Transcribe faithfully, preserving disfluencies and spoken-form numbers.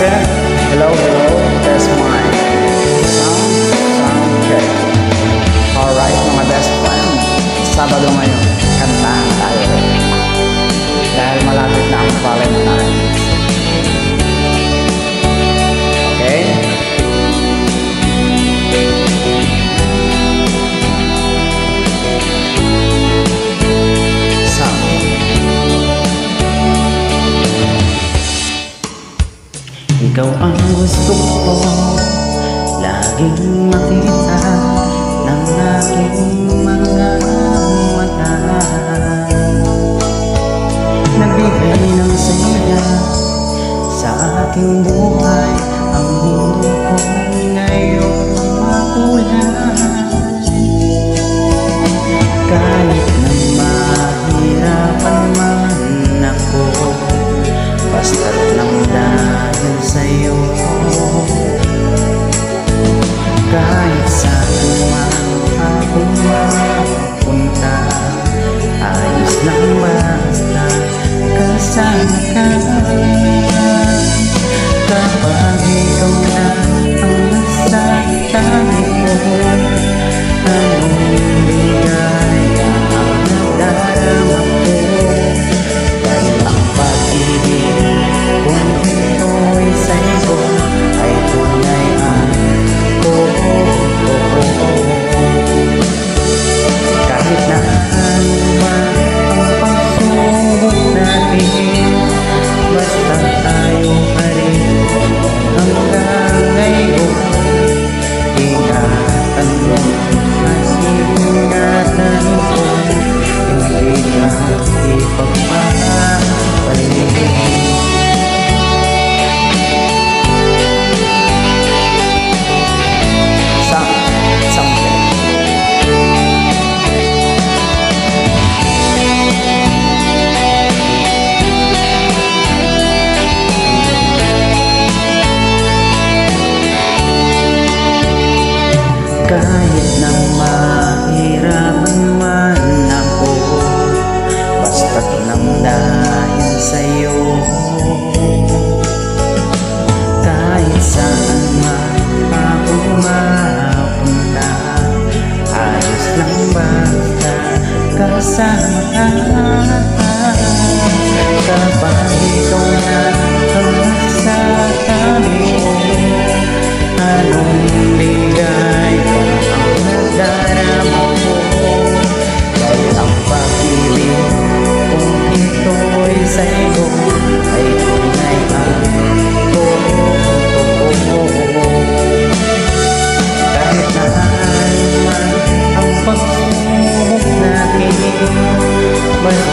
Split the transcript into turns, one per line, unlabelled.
check. Hello, hello. Test mic. Sound, sound check. Alright mga best friend. Sabado ngayon, kantahan tayo. Dahil malapit na ang Valentine. Okay?
Ikaw ang gusto ko laging makita ng aking mga mata. Nagbigay ng saya sa aking buhay, ang mundo ko ngayon makulay. Kahit na mahirapan man ako, basta't lang dahil sa'yo. Kahit saan man ako mapunta, ayos lang basta kasama ka. Kapag ikaw na ang nasa tabi ko, anong ligaya ang nadarama ko. Dahil ang pag-ibig kung ito'y sa'yo ay tunay ang totoo. Kahit na ano man ang pagsubok natin, basta tayo pa rin hanggang ngayon. Ingatan mo at ingatan ko, hindi na ipagpapalit. Kahit na mahirapan man ako, basta't lang dahil sa'yo. Kahit saan man ako mapunta, ayos lang basta kasama ka. Kapag ikaw na ang nasa tabi ko, anong bigay ang nadarama ko. Dahil ang pag-ibig kung ito'y sa'yo ay tunay ang totoo. Kahit na ano man ang pagsubok natin, basta